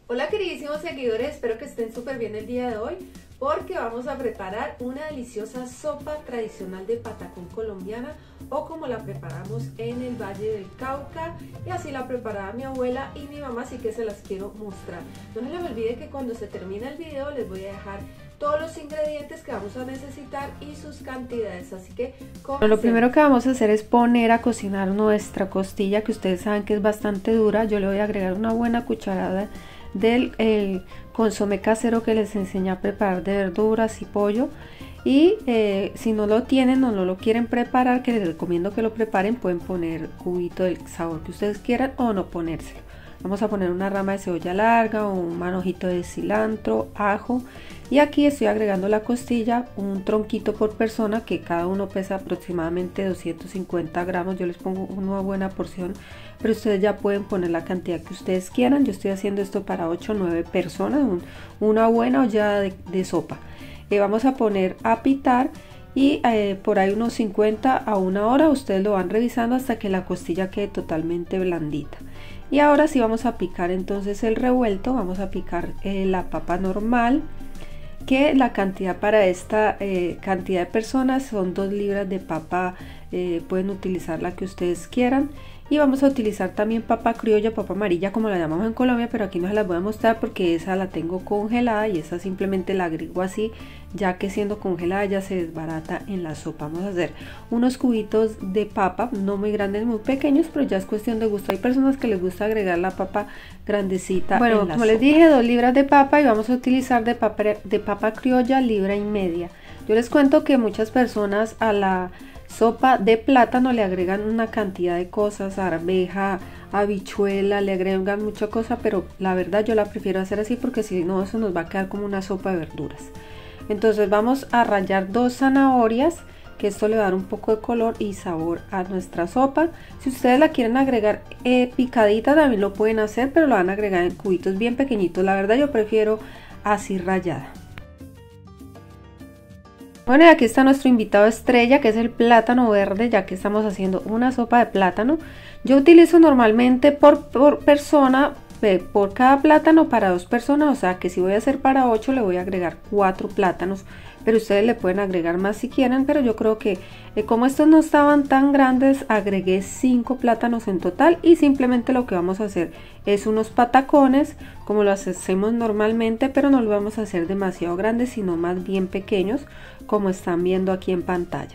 Hola queridísimos seguidores, espero que estén súper bien el día de hoy porque vamos a preparar una deliciosa sopa tradicional de patacón colombiana o como la preparamos en el Valle del Cauca, y así la preparaba mi abuela y mi mamá, así que se las quiero mostrar. No se les olvide que cuando se termine el video les voy a dejar todos los ingredientes que vamos a necesitar y sus cantidades, así que comencemos. Lo primero que vamos a hacer es poner a cocinar nuestra costilla, que ustedes saben que es bastante dura. Yo le voy a agregar una buena cucharada del consomé casero que les enseñé a preparar de verduras y pollo, y si no lo tienen o no lo quieren preparar, que les recomiendo que lo preparen, pueden poner cubito del sabor que ustedes quieran o no ponérselo. Vamos a poner una rama de cebolla larga o un manojito de cilantro, ajo, y aquí estoy agregando la costilla, un tronquito por persona, que cada uno pesa aproximadamente 250 gramos. Yo les pongo una buena porción, pero ustedes ya pueden poner la cantidad que ustedes quieran. Yo estoy haciendo esto para 8 o 9 personas, una buena olla de sopa. Vamos a poner a pitar y por ahí unos 50 a una hora ustedes lo van revisando hasta que la costilla quede totalmente blandita. Y ahora sí vamos a picar entonces el revuelto. Vamos a picar la papa normal, que la cantidad para esta cantidad de personas son 2 libras de papa. Pueden utilizar la que ustedes quieran, y vamos a utilizar también papa criolla, papa amarilla como la llamamos en Colombia, pero aquí no se las voy a mostrar porque esa la tengo congelada y esa simplemente la agrego así, ya que siendo congelada ya se desbarata en la sopa. Vamos a hacer unos cubitos de papa, no muy grandes, muy pequeños, pero ya es cuestión de gusto. Hay personas que les gusta agregar la papa grandecita. Bueno, como les dije, 2 libras de papa, y vamos a utilizar de papa criolla 1,5 libras. Yo les cuento que muchas personas a la sopa de plátano le agregan una cantidad de cosas, arveja, habichuela, le agregan mucha cosa, pero la verdad yo la prefiero hacer así porque si no eso nos va a quedar como una sopa de verduras. Entonces vamos a rallar 2 zanahorias, que esto le va a dar un poco de color y sabor a nuestra sopa. Si ustedes la quieren agregar picadita también lo pueden hacer, pero lo van a agregar en cubitos bien pequeñitos. La verdad yo prefiero así rallada. Bueno, y aquí está nuestro invitado estrella, que es el plátano verde, ya que estamos haciendo una sopa de plátano. Yo utilizo normalmente por persona, por cada plátano para 2 personas, o sea que si voy a hacer para 8 le voy a agregar 4 plátanos, pero ustedes le pueden agregar más si quieren, pero yo creo que como estos no estaban tan grandes, agregué 5 plátanos en total, y simplemente lo que vamos a hacer es unos patacones como lo hacemos normalmente, pero no lo vamos a hacer demasiado grandes, sino más bien pequeños, como están viendo aquí en pantalla.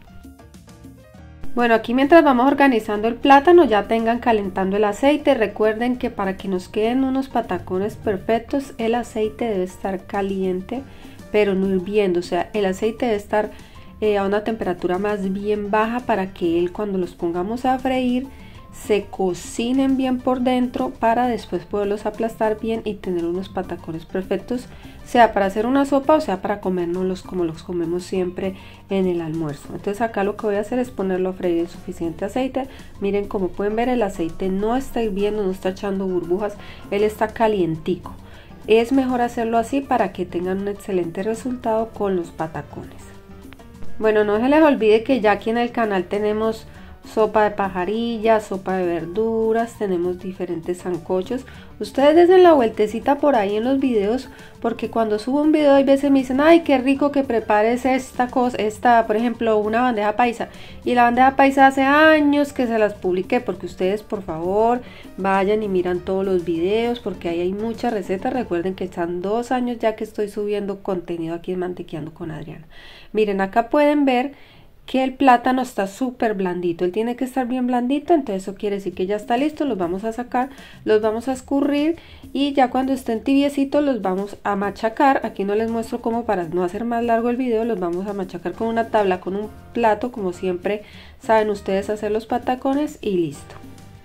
Bueno, aquí mientras vamos organizando el plátano, ya tengan calentando el aceite. Recuerden que para que nos queden unos patacones perfectos, el aceite debe estar caliente, pero no hirviendo. O sea, el aceite debe estar a una temperatura más bien baja para que cuando los pongamos a freír se cocinen bien por dentro, para después poderlos aplastar bien y tener unos patacones perfectos, sea para hacer una sopa o sea para comérnoslos como los comemos siempre en el almuerzo. Entonces acá lo que voy a hacer es ponerlo a freír en suficiente aceite. Miren, como pueden ver, el aceite no está hirviendo, no está echando burbujas, él está calientico. Es mejor hacerlo así para que tengan un excelente resultado con los patacones. Bueno, no se les olvide que ya aquí en el canal tenemos sopa de pajarilla, sopa de verduras, tenemos diferentes sancochos. Ustedes dense la vueltecita por ahí en los videos, porque cuando subo un video hay veces me dicen, ay, qué rico que prepares esta cosa, por ejemplo, una bandeja paisa, y la bandeja paisa hace años que se las publiqué, porque ustedes por favor vayan y miran todos los videos, porque ahí hay muchas recetas. Recuerden que están 2 años ya que estoy subiendo contenido aquí en Mantequeando con Adriana. Miren, acá pueden ver que el plátano está súper blandito, él tiene que estar bien blandito, entonces eso quiere decir que ya está listo. Los vamos a sacar, los vamos a escurrir, y ya cuando estén tibiecitos los vamos a machacar. Aquí no les muestro cómo, para no hacer más largo el video, los vamos a machacar con una tabla, con un plato, como siempre saben ustedes hacer los patacones, y listo.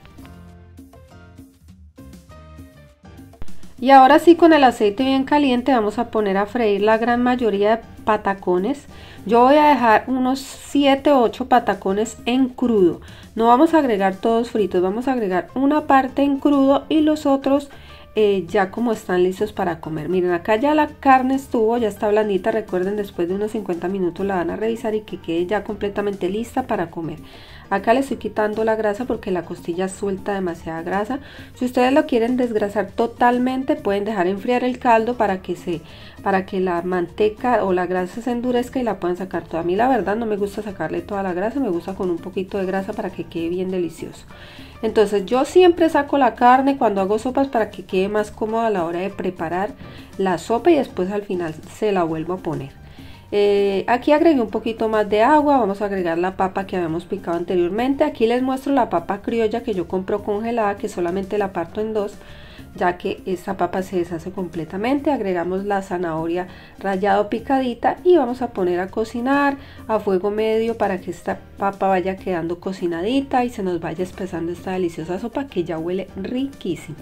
Y ahora sí, con el aceite bien caliente vamos a poner a freír la gran mayoría de patacones. Yo voy a dejar unos 7 o 8 patacones en crudo. No vamos a agregar todos fritos, vamos a agregar una parte en crudo y los otros ya como están listos para comer. Miren, acá ya la carne estuvo, ya está blandita. Recuerden, después de unos 50 minutos la van a revisar y que quede ya completamente lista para comer. Acá le estoy quitando la grasa porque la costilla suelta demasiada grasa. Si ustedes lo quieren desgrasar totalmente, pueden dejar enfriar el caldo para que la manteca o la grasa se endurezca y la puedan sacar toda. A mí la verdad no me gusta sacarle toda la grasa, me gusta con un poquito de grasa para que quede bien delicioso. Entonces yo siempre saco la carne cuando hago sopas para que quede más cómoda a la hora de preparar la sopa y después al final se la vuelvo a poner. Aquí agregué un poquito más de agua, vamos a agregar la papa que habíamos picado anteriormente. Aquí les muestro la papa criolla que yo compro congelada, que solamente la parto en dos, ya que esta papa se deshace completamente. Agregamos la zanahoria rallada picadita y vamos a poner a cocinar a fuego medio para que esta papa vaya quedando cocinadita y se nos vaya espesando esta deliciosa sopa que ya huele riquísimo.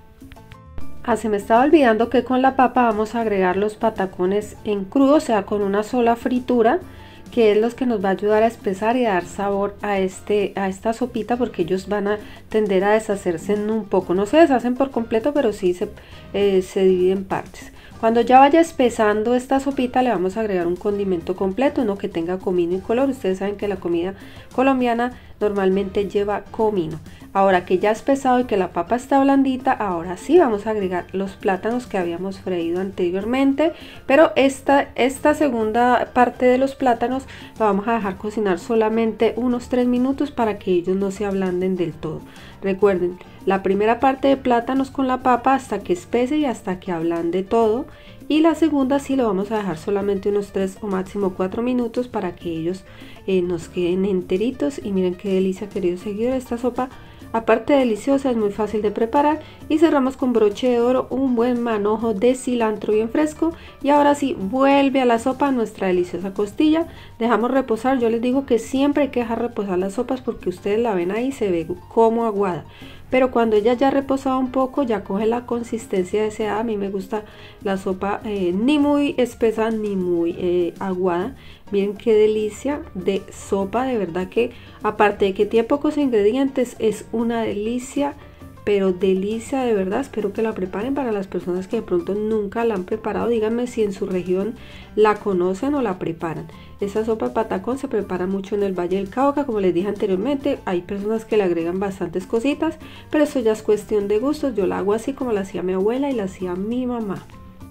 Se me estaba olvidando que con la papa vamos a agregar los patacones en crudo, o sea con una sola fritura, que es los que nos va a ayudar a espesar y a dar sabor a esta sopita, porque ellos van a tender a deshacerse en un poco, no se deshacen por completo, pero sí se dividen en partes. Cuando ya vaya espesando esta sopita le vamos a agregar un condimento completo, uno que tenga comino y color. Ustedes saben que la comida colombiana normalmente lleva comino. Ahora que ya ha espesado y que la papa está blandita, ahora sí vamos a agregar los plátanos que habíamos freído anteriormente, pero esta segunda parte de los plátanos la vamos a dejar cocinar solamente unos 3 minutos para que ellos no se ablanden del todo. Recuerden, la primera parte de plátanos con la papa hasta que espese y hasta que ablande todo, y la segunda sí lo vamos a dejar solamente unos 3 o máximo 4 minutos para que ellos nos queden enteritos. Y miren qué delicia, queridos seguidores, esta sopa aparte de deliciosa es muy fácil de preparar. Y cerramos con broche de oro un buen manojo de cilantro bien fresco. Y ahora sí vuelve a la sopa nuestra deliciosa costilla, dejamos reposar. Yo les digo que siempre hay que dejar reposar las sopas porque ustedes la ven ahí, se ve como aguada, pero cuando ella ya ha reposado un poco ya coge la consistencia deseada. A mí me gusta la sopa ni muy espesa ni muy aguada. Miren qué delicia de sopa, de verdad que aparte de que tiene pocos ingredientes es una delicia, pero delicia de verdad. Espero que la preparen. Para las personas que de pronto nunca la han preparado, díganme si en su región la conocen o la preparan. Esta sopa de patacón se prepara mucho en el Valle del Cauca, como les dije anteriormente. Hay personas que le agregan bastantes cositas, pero eso ya es cuestión de gustos. Yo la hago así como la hacía mi abuela y la hacía mi mamá.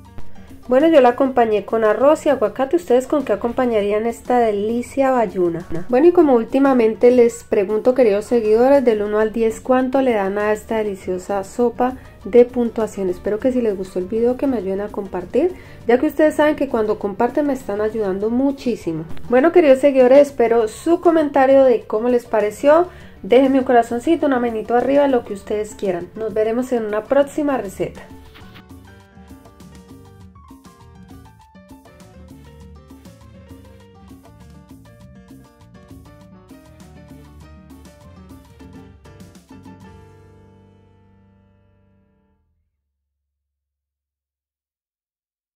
Bueno, yo la acompañé con arroz y aguacate. ¿Ustedes con qué acompañarían esta delicia bayuna? Bueno, y como últimamente les pregunto, queridos seguidores, del 1 al 10, ¿cuánto le dan a esta deliciosa sopa de puntuación? Espero que si les gustó el video que me ayuden a compartir, ya que ustedes saben que cuando comparten me están ayudando muchísimo. Bueno, queridos seguidores, espero su comentario de cómo les pareció. Déjenme un corazoncito, una manito arriba, lo que ustedes quieran. Nos veremos en una próxima receta.